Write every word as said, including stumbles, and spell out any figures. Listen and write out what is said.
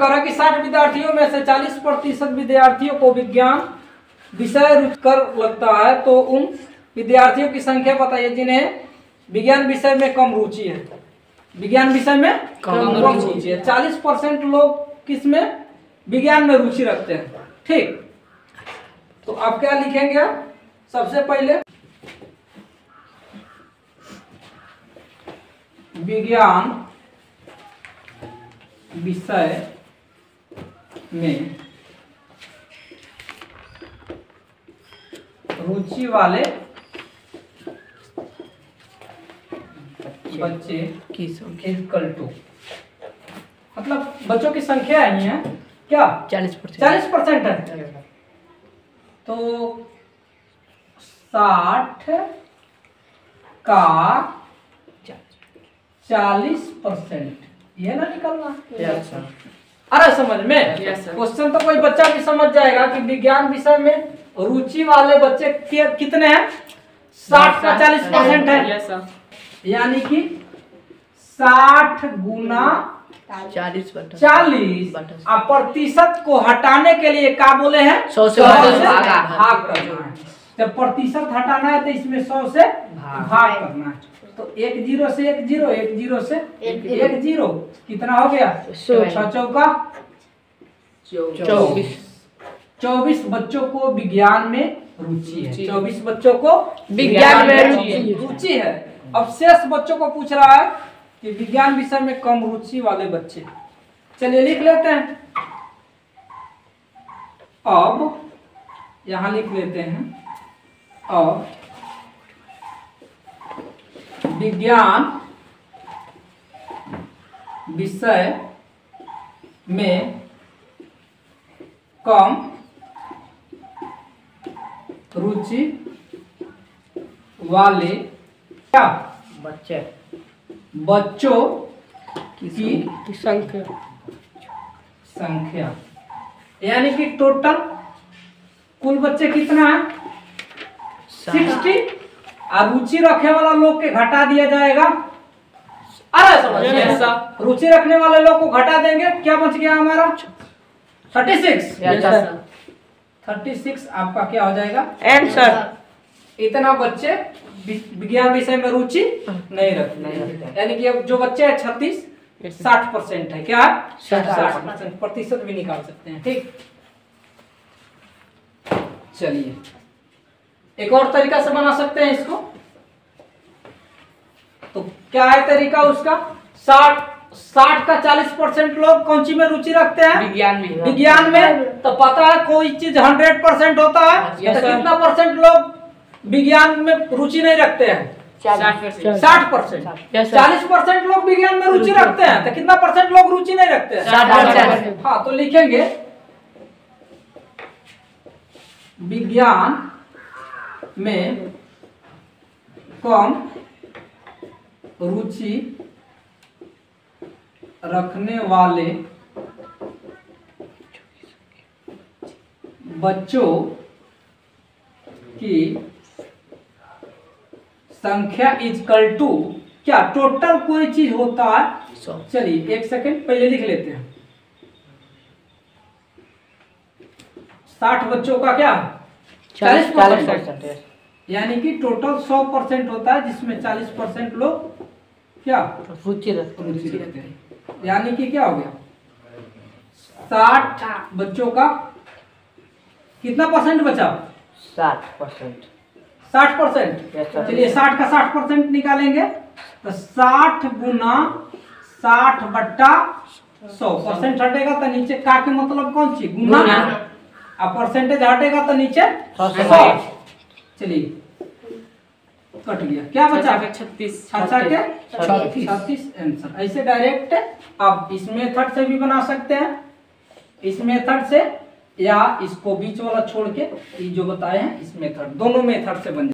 रहा कि साठ विद्यार्थियों में से चालीस प्रतिशत विद्यार्थियों को विज्ञान विषय रुचिकर लगता है, तो उन विद्यार्थियों की संख्या बताइए जिन्हें विज्ञान विषय में कम रुचि है। विज्ञान विषय में कम रुचि है। चालीस परसेंट लोग किस में विज्ञान में रुचि रखते हैं। ठीक, तो आप क्या लिखेंगे? सबसे पहले विज्ञान विषय में रुचि वाले बच्चे की संख्या इक्वल टू, मतलब बच्चों की संख्या है नहीं है क्या? चालीस परसेंट चालीस परसेंट है, तो साठ का चालीस परसेंट, ये ना निकलना। अरे समझ में क्वेश्चन तो कोई बच्चा भी समझ जाएगा कि विज्ञान विषय में रुचि वाले बच्चे कितने हैं? साठ का चालीस परसेंट है, यानी कि साठ गुना चालीस चालीस अब प्रतिशत को हटाने के लिए क्या बोले हैं? सौ से भाग करना है। जब प्रतिशत हटाना है तो इसमें सौ से भाग करना है। तो एक जीरो से एक जीरो, एक जीरो से एक, एक जीरो, कितना हो गया? छह चौका चौबीस। चौबीस बच्चों को विज्ञान में रुचि है। चौबीस बच्चों को विज्ञान में रुचि है। अब शेष बच्चों को पूछ रहा है कि विज्ञान विषय में कम रुचि वाले बच्चे। चलिए लिख लेते हैं। अब यहां लिख लेते हैं, अब विज्ञान विषय में कम रुचि वाले क्या बच्चे बच्चों की संख्या संख्या यानी कि टोटल कुल बच्चे कितना है? सिक्सटी। और रुचि रखने वाला लोग के घटा दिया जाएगा। अरे समझ, रुचि रखने वाले लोग को घटा देंगे, क्या बच गया हमारा? Thirty six. थर्टी सिक्स आपका क्या हो जाएगा? आंसर। इतना बच्चे विज्ञान विषय में रुचि नहीं रखते, यानी कि अब जो बच्चे हैं छत्तीस, साठ परसेंट है। क्या साठ परसेंट? प्रतिशत भी निकाल सकते हैं। ठीक, चलिए एक और तरीका से बना सकते हैं इसको। तो क्या है तरीका उसका? साठ साठ का चालीस परसेंट लोग कौन सी में रुचि रखते हैं? विज्ञान में। विज्ञान में तो पता है कोई चीज हंड्रेड परसेंट होता है, तो कितना परसेंट लोग विज्ञान में रुचि नहीं रखते हैं? साठ परसेंट। चालीस परसेंट लोग विज्ञान में रुचि रखते हैं, तो कितना परसेंट लोग रुचि नहीं रखते हैं? हाँ, तो लिखेंगे विज्ञान में कम रुचि रखने वाले बच्चों की संख्या इक्वल टू क्या? टोटल कोई चीज होता है। चलिए एक सेकंड पहले लिख लेते हैं। साठ बच्चों का क्या? चालीस परसेंट, यानी कि टोटल सौ परसेंट होता है, जिसमें चालीस परसेंट लोग क्या रुचि रखते हैं। यानी कि क्या हो गया? साठ बच्चों का कितना परसेंट बचा? साठ परसेंट। साठ परसेंट। चलिए साठ का साठ परसेंट निकालेंगे तो साठ गुना साठ बट्टा सौ। परसेंट हटेगा तो नीचे का के मतलब कौन सी? गुना। अब परसेंटेज हटेगा तो नीचे सौ। चलिए कट गया, क्या बचा? छत्तीस। छत्तीस आंसर। ऐसे डायरेक्ट आप इस मेथड से भी बना सकते हैं, इस मेथड से, या इसको बीच वाला छोड़ के ये जो बताए हैं इस मेथड, दोनों मेथड से बन